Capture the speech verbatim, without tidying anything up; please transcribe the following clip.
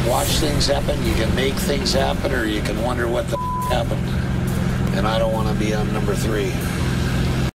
watch things happen, you can make things happen, or you can wonder what the happened. And I don't want to be on number three.